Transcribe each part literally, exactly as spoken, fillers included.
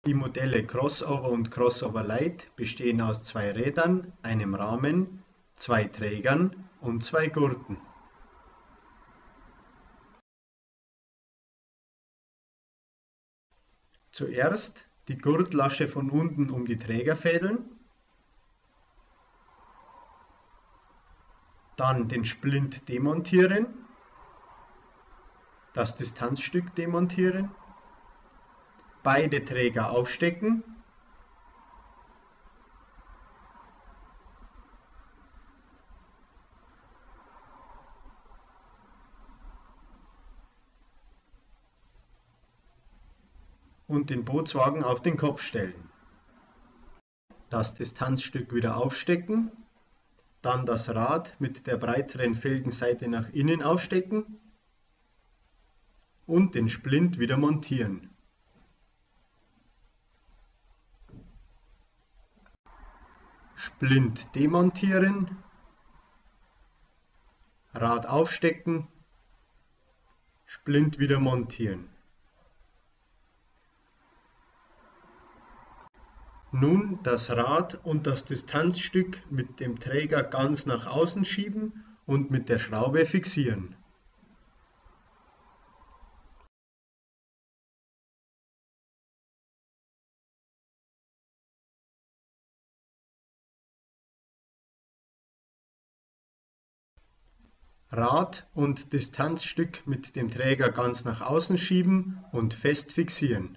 Die Modelle Crossover und Crossover Lite bestehen aus zwei Rädern, einem Rahmen, zwei Trägern und zwei Gurten. Zuerst die Gurtlasche von unten um die Träger fädeln, dann den Splint demontieren, das Distanzstück demontieren, beide Träger aufstecken, und den Bootswagen auf den Kopf stellen. Das Distanzstück wieder aufstecken, dann das Rad mit der breiteren Felgenseite nach innen aufstecken und den Splint wieder montieren. Splint demontieren, Rad aufstecken, Splint wieder montieren. Nun das Rad und das Distanzstück mit dem Träger ganz nach außen schieben und mit der Schraube fixieren. Rad und Distanzstück mit dem Träger ganz nach außen schieben und fest fixieren.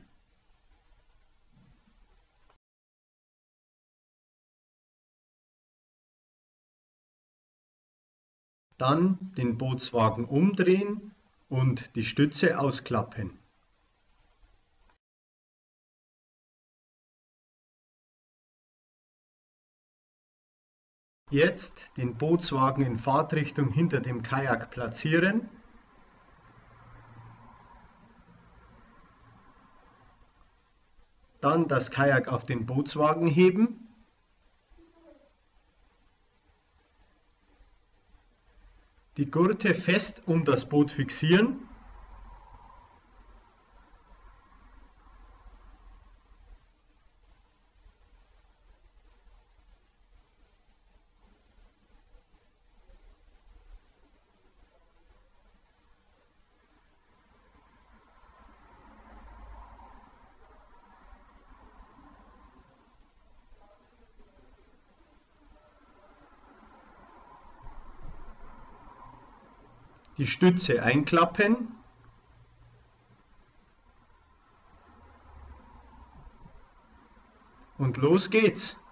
Dann den Bootswagen umdrehen und die Stütze ausklappen. Jetzt den Bootswagen in Fahrtrichtung hinter dem Kajak platzieren. Dann das Kajak auf den Bootswagen heben. Die Gurte fest um das Boot fixieren. Die Stütze einklappen und los geht's!